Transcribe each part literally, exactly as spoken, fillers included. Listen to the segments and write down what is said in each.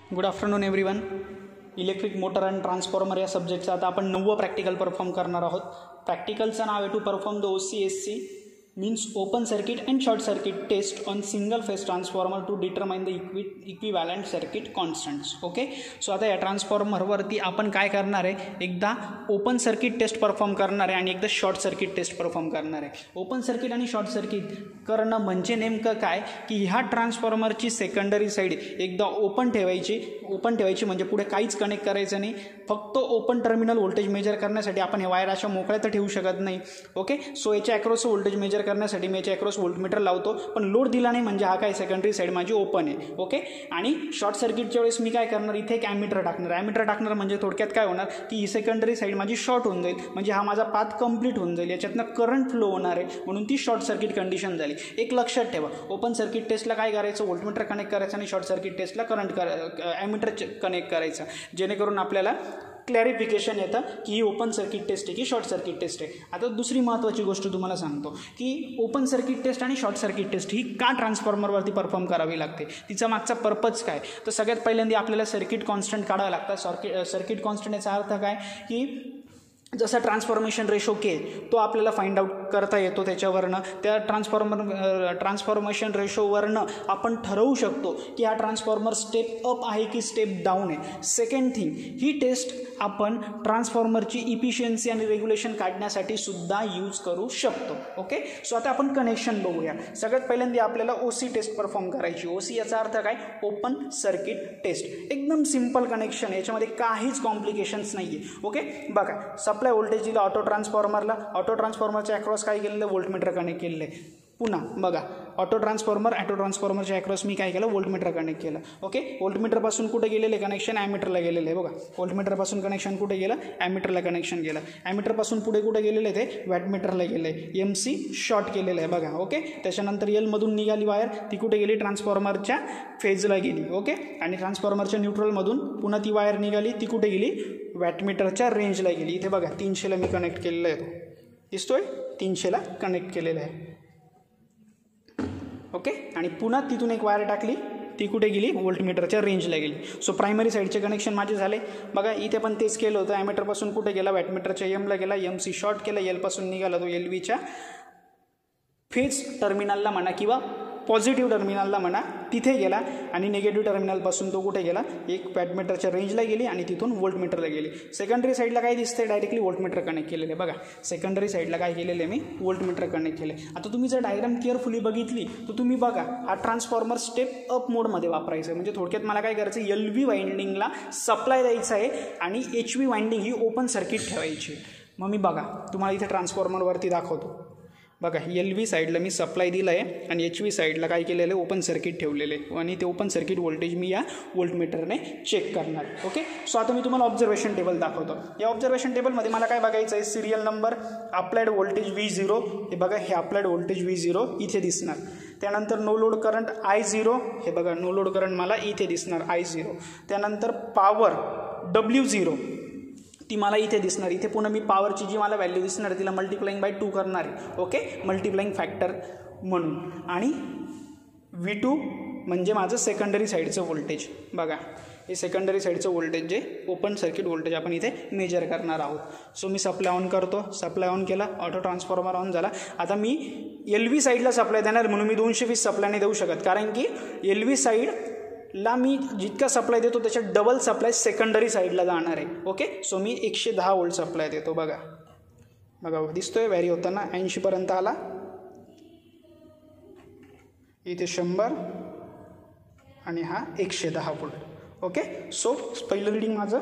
Good afternoon everyone. Electric motor and transformer या सब्जेक्टचं आता आपण नववं प्रॅक्टिकल परफॉर्म करणार आहोत. प्रॅक्टिकलचं नाव आहे to perform the O C S C means open circuit and short circuit test on single phase transformer to determine the equi equivalent circuit constants. Okay, so आता या ट्रान्सफॉर्मरवरती आपण काय करणार आहे, एकदा ओपन सर्किट टेस्ट परफॉर्म करणार आहे आणि एकदा शॉर्ट सर्किट टेस्ट परफॉर्म करणार आहे. ओपन सर्किट आणि शॉर्ट सर्किट करणं म्हणजे नेमकं काय की ह्या ट्रान्सफॉर्मरची सेकंडरी साईड एकदा ओपन ठेवायची. ओपन ठेवायची म्हणजे पुढे काहीच कनेक्ट करायचं नाही, फक्त ओपन टर्मिनल व्होल्टेज मेजर करण्यासाठी आपण हे वायर अशा मोकळ्या तर ठेवू शकत नाही. ओके, सो याच्या अक्रॉस व्होल्टेज मेजर करण्यासाठी मी याच्या अक्रॉस व्होल्टमीटर लावतो, पण लोड दिला नाही म्हणजे हा काय सेकंडरी साईड माझी ओपन आहे. ओके, आणि शॉर्ट सर्किटच्या वेळेस मी काय करणार, इथे एक ॲमीटर टाकणार. ॲमीटर टाकणार म्हणजे थोडक्यात काय होणार की ही सेकंडरी साईड माझी शॉर्ट होऊन जाईल, म्हणजे हा माझा पाथ कंप्लीट होऊन जाईल, याच्यातनं करंट फ्लो होणार आहे, म्हणून ती शॉर्ट सर्किट कंडिशन झाली. एक लक्षात ठेवा, ओपन सर्किट टेस्टला काय करायचं, व्होल्टमीटर कनेक्ट करायचं आणि शॉर्ट सर्किट टेस्टला करंट ॲमीटर कनेक्ट करायचं, जेणेकरून आपल्याला क्लॅरिफिकेशन येतं की ही ओपन सर्किट टेस्ट आहे की शॉर्ट सर्किट टेस्ट आहे. आता दुसरी महत्त्वाची गोष्ट तुम्हाला सांगतो की ओपन सर्किट टेस्ट आणि शॉर्ट सर्किट टेस्ट ही का ट्रान्सफॉर्मरवरती परफॉर्म करावी लागते, तिचा मागचा पर्पज काय. तर सगळ्यात पहिल्यांदा आपल्याला सर्किट कॉन्स्टंट काढावं लागतं. सर्किट सर्किट कॉन्स्टंट याचा अर्थ काय की जसा ट्रान्सफॉर्मेशन रेशो के तो आपल्याला फाइंड आउट करता येतो त्याच्यावरनं, त्या ट्रान्सफॉर्मर ट्रान्सफॉर्मेशन रेशोवरनं आपण ठरवू शकतो की हा ट्रान्सफॉर्मर स्टेप अप आहे की स्टेप डाऊन आहे. सेकंड थिंग, ही टेस्ट आपण ट्रान्सफॉर्मरची इफिशियन्सी आणि रेग्युलेशन काढण्यासाठी सुद्धा यूज करू शकतो. ओके, सो आता आपण कनेक्शन बघूया. सगळ्यात पहिल्यांदा आपल्याला ओ सी टेस्ट परफॉर्म करायची. ओ सी याचा अर्थ काय, ओपन सर्किट टेस्ट. एकदम सिम्पल कनेक्शन, याच्यामध्ये काहीच कॉम्प्लिकेशन्स नाही आहे. ओके, बघा, सप्लाय व्होल्टेज दिला ऑटो ट्रान्सफॉर्मरला, ऑटो ट्रान्सफॉर्मरच्या अक्रॉस काय केलेलं, व्होल्टमीटर कनेक्ट केलेलं आहे. पुन्हा बघा, ऑटो ट्रान्सफॉर्मर ऑटो ट्रान्सफॉर्मरच्या अक्रॉस मी काय केलं, व्होल्टमीटर कनेक्ट केलं. ओके, व्होल्टमीटरपासून कुठे गेलेले कनेक्शन, ॲमीटरला गेलेलं आहे. बघा, व्होल्टमीटरपासून कनेक्शन कुठे गेलं, ॲमीटरला कनेक्शन गेलं. ॲमीटरपासून पुढे कुठे गेलेलं आहे, ते वॅटमीटरला गेलं आहे. एम सी शॉर्ट केलेलं आहे. बघा, ओके, त्याच्यानंतर एलमधून निघाली वायर, ती कुठे गेली, ट्रान्सफॉर्मरच्या फेजला गेली. ओके, आणि ट्रान्सफॉर्मरच्या न्यूट्रलमधून पुन्हा ती वायर निघाली, ती कुठे गेली, वॅटमीटरच्या रेंजला गेली. इथे बघा, तीनशेला मी कनेक्ट केलेलं आहे, तो दिसतोय, तीनशेला कनेक्ट केलेलं आहे. ओके, आणि पुन्हा तिथून एक वायर टाकली, ती कुठे गेली, व्होल्टमीटरच्या रेंजला गेली. सो प्रायमरी साईडचे कनेक्शन माझे झाले. बघा, इथे पण तेच केलं होतं. ॲमीटरपासून कुठे गेला, वॅटमीटरच्या एमला गेला, एम सी शॉर्ट केला, एलपासून निघाला तो एल व्हीच्या फेज टर्मिनलला म्हणा किंवा पॉझिटिव्ह टर्मिनलला म्हणा, तिथे गेला, आणि निगेटिव्ह टर्मिनलपासून तो कुठे गेला, एक वॅटमीटरच्या रेंजला गेली आणि तिथून व्होल्टमीटरला गेली. सेकंडरी साईडला काय दिसतंय, डायरेक्टली व्होल्टमीटर कनेक्ट केलेलं आहे. बघा, सेकंडरी साईडला काय केलेलं आहे, मी व्होल्टमीटर कनेक्ट केलं आहे. आता तुम्ही जर डायग्राम केअरफुली बघितली तर तुम्ही बघा, हा ट्रान्सफॉर्मर स्टेप अप मोडमध्ये वापरायचा आहे. म्हणजे थोडक्यात मला काय करायचं, एल व्ही वाइंडिंगला सप्लाय द्यायचा आहे आणि एच व्ही वाइंडिंग ही ओपन सर्किट ठेवायची. मग मी बघा, तुम्हाला इथे ट्रान्सफॉर्मरवरती दाखवतो. बघा, एल व्ही साईडला मी सप्लाय दिला आहे आणि एच व्ही साईडला काय केलेलं आहे, ओपन सर्किट ठेवलेलं आहे, आणि ते ओपन सर्किट व्होल्टेज मी या व्होल्टमीटरने चेक करणार. ओके, सो आता मी तुम्हाला ऑब्झर्वेशन टेबल दाखवतो. या ऑब्झर्वेशन टेबलमध्ये मला काय बघायचं आहे, serial number, applied voltage V zero. हे बघा, हे अप्लाइड व्होल्टेज व्ही झिरो इथे दिसणार. त्यानंतर no load current I zero. हे बघा, नो लोड करंट मला इथे दिसणार आय झिरो. त्यानंतर पॉवर डब्ल्यू झिरो, ती मला इथे दिसणार. इथे पुन्हा मी पॉवरची जी मला व्हॅल्यू दिसणार तिला मल्टिप्लाइंग बाय टू करणार आहे. ओके, मल्टिप्लाइंग फॅक्टर म्हणून. आणि व्ही टू म्हणजे माझं सेकंडरी साईडचं व्होल्टेज. बघा, हे सेकंडरी साईडचं व्होल्टेज जे ओपन सर्किट व्होल्टेज आपण इथे मेजर करणार आहोत. सो मी सप्लाय ऑन करतो. सप्लाय ऑन केला, ऑटो ट्रान्सफॉर्मर ऑन झाला. आता मी एल व्ही साईडला सप्लाय देणार, म्हणून मी दोनशे वीस सप्लाय नाही देऊ शकत, कारण की एल व्ही साईड ला मी जितका सप्लाय देतो त्याच्या डबल सप्लाय सेकंडरी साईडला जाणार आहे. ओके, सो मी एकशे दहा वोल्ट सप्लाय देतो. बघा बघा दिसतोय, व्हॅरी होताना ऐंशीपर्यंत आला, इथे शंभर आणि हा एकशे दहा वोल्ट. ओके, सो पहिलं रिडिंग माझं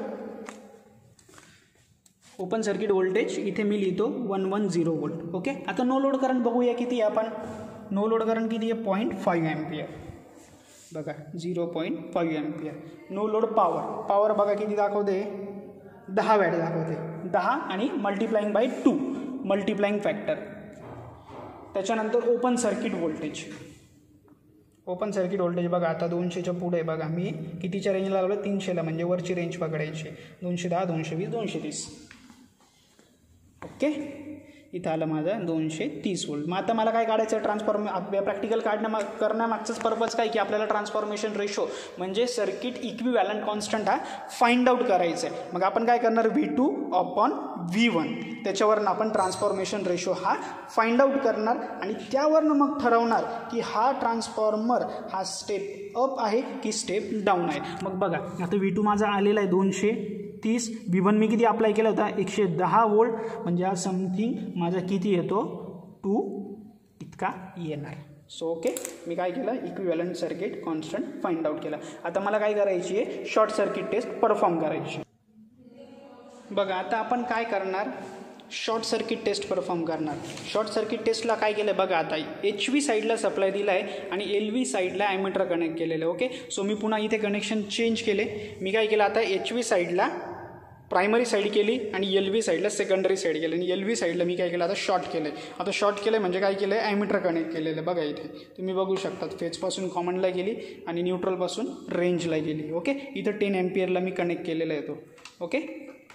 ओपन सर्किट व्होल्टेज इथे मी लिहितो one one zero volt. Okay, आता नो लोड करंट बघूया किती आहे आपण. नो लोड करंट किती आहे, पॉईंट फाईव्ह एम्पियर. बघा, zero point five ampere. No load power, power बघा किती दाखवते, दहा वॅट दाखवते. दहा आणि multiplying by two, multiplying factor. त्याच्यानंतर open circuit voltage. Open circuit voltage बघा, आता दोनशेच्या पुढे बघा, मी कितीच्या रेंजला लावलं, तीनशेला, म्हणजे वरची रेंज पकडायची. दोनशे दहा, दोनशे वीस, दोनशे तीस. ओके, इथं आलं माझं दोनशे तीस वोल्ट. मग आता मला काय काढायचं आहे, ट्रान्सफॉर्मे प्रॅक्टिकल काढण्या मा करण्यामागचंच पर्पज काय की आपल्याला ट्रान्सफॉर्मेशन रेशो म्हणजे सर्किट इक्विवॅलंट कॉन्स्टंट हा फाइंड आउट करायचा आहे. मग आपण काय करणार, V two upon V one त्याच्यावरनं आपण ट्रान्सफॉर्मेशन रेशो हा फाइंड आउट करणार आणि त्यावरनं मग ठरवणार की हा ट्रान्सफॉर्मर हा स्टेप अप आहे की स्टेप डाऊन आहे. मग बघा आता व्ही टू माझा आलेला आहे दोनशे तीस, व्ही वन मी किती अप्लाय केला होता एकशे दहा वोल्ट, म्हणजे हा समथिंग माझा किती येतो टू इतका येणार. सो ओके, मी काय केलं, equivalent circuit constant find out केला. आता मला काय करायची आहे, शॉर्ट सर्किट टेस्ट परफॉर्म करायची. बघा आता आपण काय करणार, शॉर्ट सर्किट टेस्ट परफॉर्म करणार. शॉर्ट सर्किट टेस्टला काय केलं बघा, आता एच व्ही साईडला सप्लाय दिला आहे आणि एल व्ही साईडला ॲमीटर कनेक्ट केलेलं आहे. ओके, सो मी पुन्हा इथे कनेक्शन चेंज केले. मी काय केलं, आता एच व्ही साईडला प्रायमरी साईड केली आणि एल व्ही साईडला सेकंडरी साईड केली आणि एल व्ही साईडला मी काय केलं, आता शॉर्ट केलं आहे. आता शॉर्ट केलं म्हणजे काय केलं आहे, ॲमीटर कनेक्ट केलेलं आहे. बघा इथे तुम्ही बघू शकतात, फेजपासून कॉमनला गेली आणि न्यूट्रलपासून रेंजला गेली. ओके, इथं टेन एम्पियरला मी कनेक्ट केलेला आहे तो. ओके,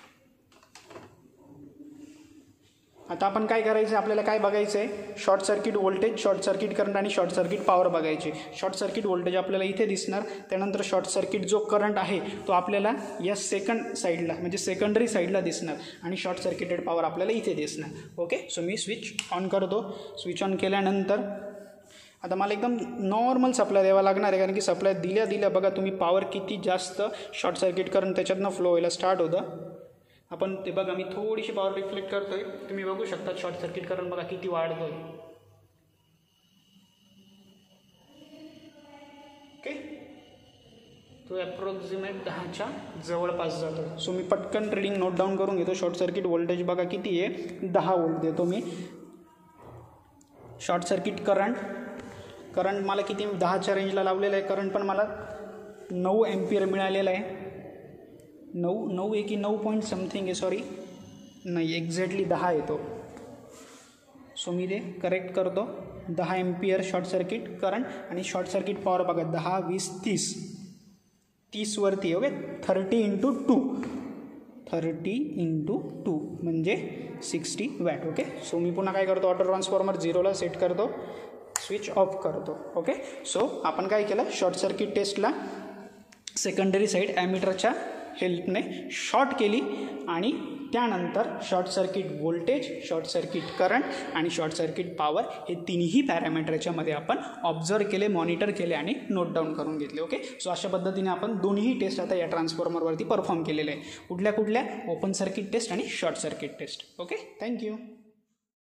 आता आपण काय करायचं, आपल्याला काय बघायचं आहे, short circuit voltage, short circuit current आणि शॉर्ट सर्किट पॉवर बघायची. शॉर्ट सर्किट व्होल्टेज आपल्याला इथे दिसणार, त्यानंतर शॉर्ट सर्किट जो करंट आहे तो आपल्याला या सेकंड साईडला म्हणजे सेकंडरी साईडला दिसणार आणि शॉर्ट सर्किटेड पॉवर आपल्याला इथे दिसणार. ओके, सो मी स्विच ऑन करतो. स्विच ऑन केल्यानंतर आता मला एकदम नॉर्मल सप्लाय द्यावा लागणार आहे, कारण की सप्लाय दिल्या दिल्या बघा तुम्ही पॉवर किती जास्त शॉर्ट सर्किट करंट त्याच्यातनं फ्लो व्हायला स्टार्ट होतं. आपण ते बघा मी थोडीशी पॉवर रिफ्लेक्ट करतोय, तुम्ही बघू शकता शॉर्ट सर्किट करंट बघा किती वाढतोय. ओके, तो ॲप्रॉक्सिमेट दहाच्या जवळपास जातो. सो मी पटकन ट्रेडिंग नोट डाऊन करून घेतो. शॉर्ट सर्किट व्होल्टेज बघा किती आहे, दहा वोल्ट देतो मी. शॉर्ट सर्किट करंट करंट मला किती दहाच्या रेंजला लावलेलं आहे. करंट पण मला नऊ एम्पियर मिळालेला आहे. नऊ नऊ आहे की नऊ पॉईंट समथिंग आहे, सॉरी नाही एक्झॅक्टली दहा येतो. सो मी ते करेक्ट करतो. दहा एम्पियर शॉर्ट सर्किट करंट आणि शॉर्ट सर्किट पॉवर बघा दहा वीस तीस तीसवरती. Okay, thirty into two thirty into two म्हणजे सिक्स्टी वॅट. ओके, सो मी पुन्हा काय करतो, ऑटो ट्रान्सफॉर्मर झिरोला सेट करतो, स्विच ऑफ करतो. ओके, सो आपण काय केलं, शॉर्ट सर्किट टेस्टला सेकंडरी साईड ॲमीटरच्या हेल्पने शॉर्ट केली आणि त्यानंतर short circuit voltage, short circuit current आणि शॉर्ट सर्किट पॉवर हे तिन्ही पॅरामीटरच्यामध्ये आपण ऑब्झर्व केले, मॉनिटर केले आणि नोट डाऊन करून घेतले. ओके, सो अशा पद्धतीने आपण दोन्ही टेस्ट आता या ट्रान्सफॉर्मरवरती परफॉर्म केलेले आहे. कुठल्या कुठल्या, ओपन सर्किट टेस्ट आणि short circuit test. Okay, thank you.